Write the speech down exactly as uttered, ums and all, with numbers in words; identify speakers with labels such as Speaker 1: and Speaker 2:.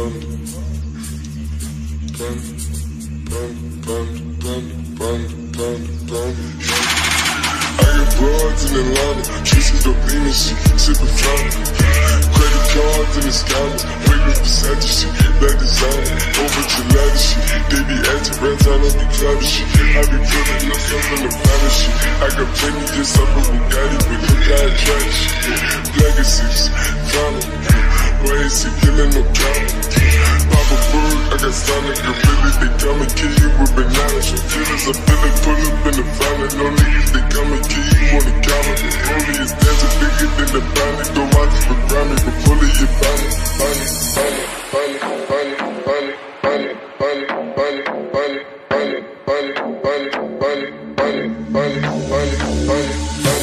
Speaker 1: broads in Atlanta, chasing dope demon shit, sipping fountain. Credit cards in the scammers, waiting for Santa shit, black designer, over gelato shit. They be acting rats, I don't be clouded shit. I be putting myself in the finest shit. I got plenty just up with Bugatti, but look how I try shit. Black is six, fountain. Why is he killing no counter? Papa Bird, I got Sonic gorillas, they come and kill you with bananas. Your feelings, I feel it, pull up in the fountain. No niggas, they come and kill you on the counter. The bully is dancing bigger than the bounty. Go out to the ground, but bully you bounty. Bounty, bounty, bounty, bounty, bounty, bounty, bounty, bounty, bounty, bounty, bounty, bounty, bounty, bounty, bounty, bounty, bounty, bounty.